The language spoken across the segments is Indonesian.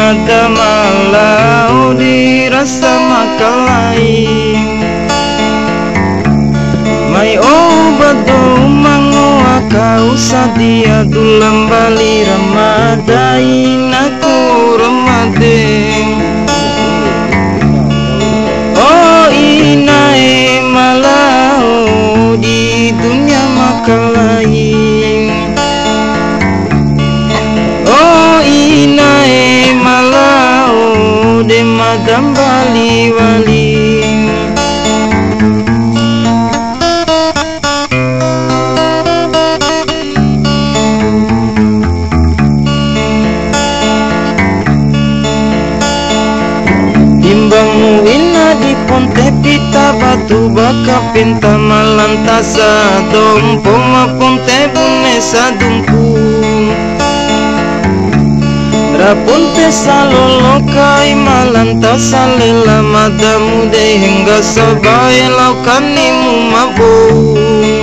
mada malau dirasa makalai mai obado mango akau sadia dulam bali ramadain aku ramadeng oh inae malau di dunia makalai oh inae malau de madam bali wali timbangmu ina di ponte pita batu baka pinta malantasa dompo ma ponte bunesa dumpu raponte salolo kai malantasa lela madamu de hingga sabai laukanimu mabou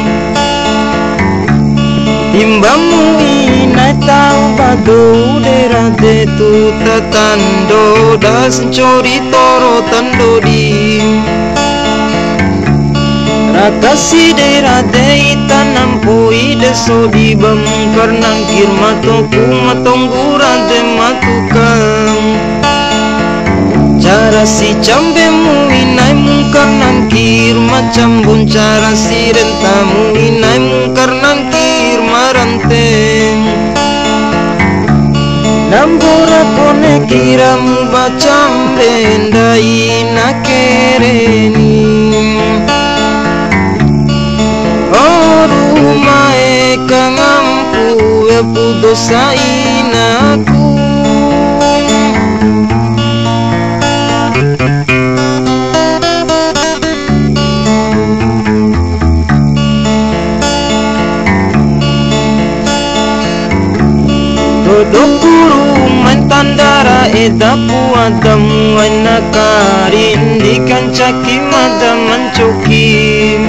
timbangmu ina tau badu derade tu tatando das cori toro tando di rakasi derade itanam pui deso di bangkar nangkir matoku matonggurade matukang cara si cambemu inai mungkar nangkir macam bun cara si rentamu inai mungkar nangkir maranteng nambora kone kiramu bacam bendai nakereni oh rumae kangampu epu dosain aku Dodokuru mantandara edapu adamu anakarin dikan caki madam mencoki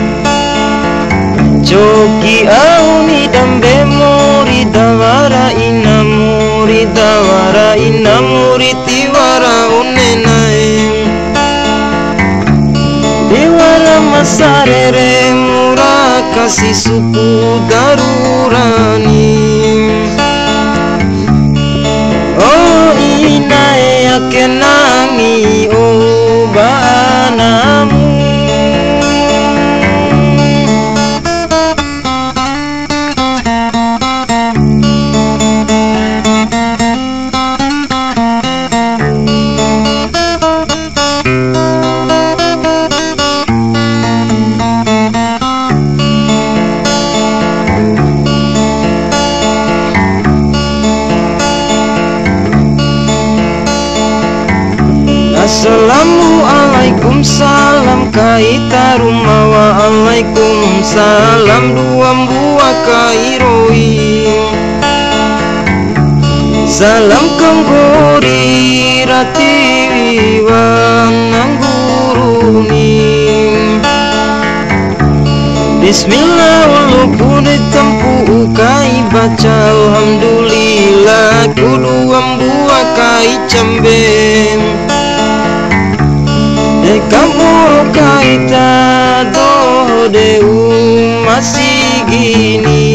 coki auni dambe muri dawara inamuri tiwara unenai diwara masarere murah kasih suku darurani oh inae akenangi oh banamu Assalamualaikum salam kaita rumah wa alaikum salam duam buah kairoi salam kanggori rati wiwan nangguruni bismillah walaupun ditempuh kai baca alhamdulillah kuduam buah kai cembeng kamu kaita do deu masih gini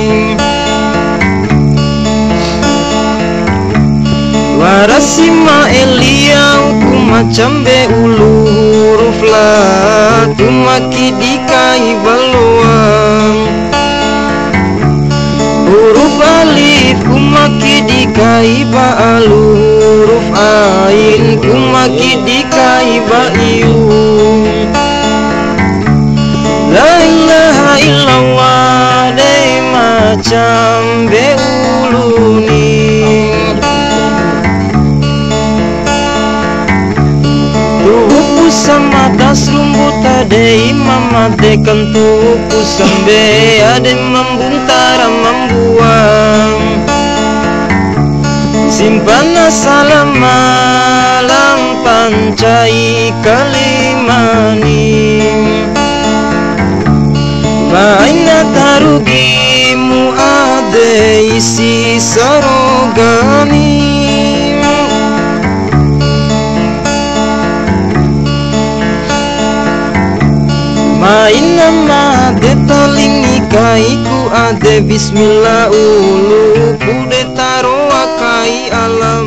warasima eliau ku macam be ulu huruf la ku maki dikai baluang huruf alif ku maki dikai ba alu huruf ain ku maki dikai ba iu la ilaha illallah dei macam be uluni tuhuku sama das rumput ade mama dekan tuhuku sambe ade membuntara membuang simpan salam malam pancai kalimani baina tarugimu ade isi sarogani nama de talingi kaiku ade bismillah ulu kude taro akai alam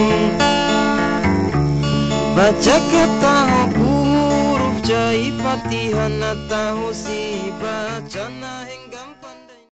baca kata huruf jai fatihah tahu si baca